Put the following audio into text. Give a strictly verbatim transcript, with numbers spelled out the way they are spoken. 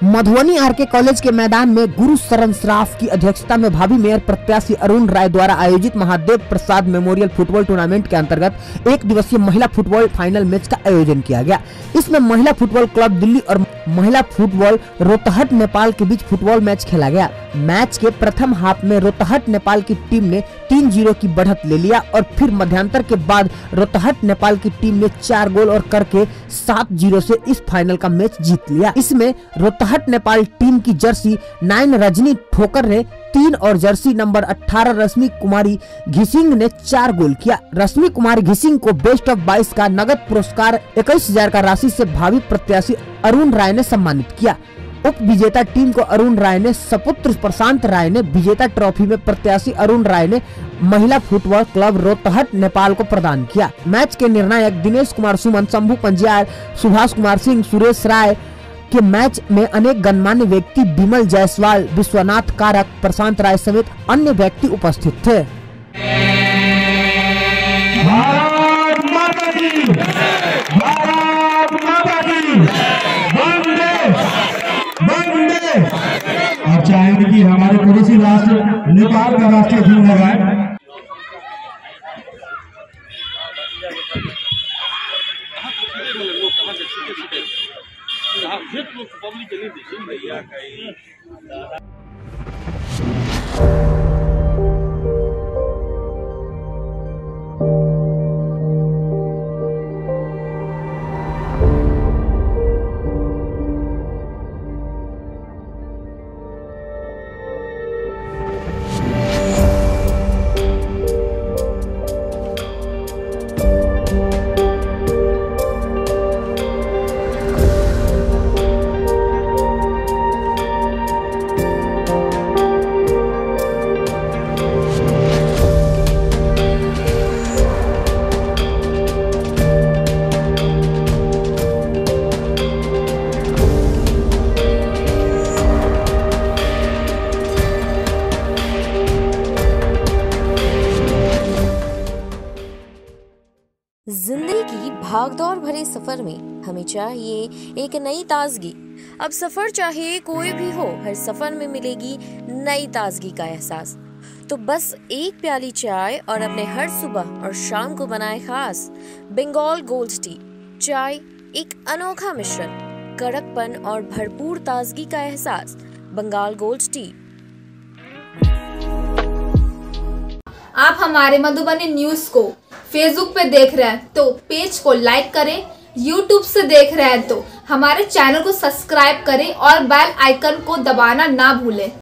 Madhubani R K college के मैदान में गुरु शरण श्राफ की अध्यक्षता में भावी मेयर प्रत्याशी अरुण राय द्वारा आयोजित Mahadev Prasad memorial football tournament के अंतर्गत एक दिवसीय महिला फुटबॉल फाइनल मैच का आयोजन किया गया। इसमें महिला फुटबॉल क्लब दिल्ली और महिला फुटबॉल रोहतहट नेपाल के बीच फुटबॉल मैच खेला गया। मैच के प्रथम हाफ में रोहतहट नेपाल की टीम ने तीन जीरो की बढ़त ले लिया और फिर मध्यांतर के बाद रोहतहट नेपाल की टीम ने चार गोल और करके सात जीरो से इस फाइनल का मैच जीत लिया। इसमें रोहतहट नेपाल टीम की जर्सी नाइन रजनी ठोकर ने तीन और जर्सी नंबर अठारह रश्मि कुमारी घिसिंग ने चार गोल किया। रश्मि कुमारी घिसिंग को बेस्ट ऑफ बाईस का नगद पुरस्कार इक्कीस हजार का राशि से भावी प्रत्याशी अरुण राय ने सम्मानित किया। उप विजेता टीम को अरुण राय ने सपुत्र प्रशांत राय ने विजेता ट्रॉफी में प्रत्याशी अरुण राय ने महिला फुटबॉल क्लब रोहतहट नेपाल को प्रदान किया। मैच के निर्णायक दिनेश कुमार सुमन, शंभू पंजियार, सुभाष कुमार सिंह, सुरेश राय के मैच में अनेक गणमान्य व्यक्ति विमल जायसवाल, विश्वनाथ कारक, प्रशांत राय समेत अन्य व्यक्ति उपस्थित थे। भारत माता की, भारत माता की, वंदे वंदे। आप चाहेंगे कि हमारे पड़ोसी राष्ट्र नेपाल का राष्ट्रीय ध्वज लगाए। जिंदगी की भागदौड़ भरे सफर में हमें चाहिए एक नई ताजगी। अब सफर चाहे कोई भी हो, हर सफर में मिलेगी नई ताजगी का एहसास। तो बस एक प्याली चाय और अपने हर सुबह और शाम को बनाए खास बंगाल गोल्ड टी। चाय एक अनोखा मिश्रण, कड़कपन और भरपूर ताजगी का एहसास। Bengal gold tea. आप हमारे मधुबनी न्यूज को फेसबुक पे देख रहे हैं तो पेज को लाइक करें, यूट्यूब से देख रहे हैं तो हमारे चैनल को सब्सक्राइब करें और बेल आइकन को दबाना ना भूलें।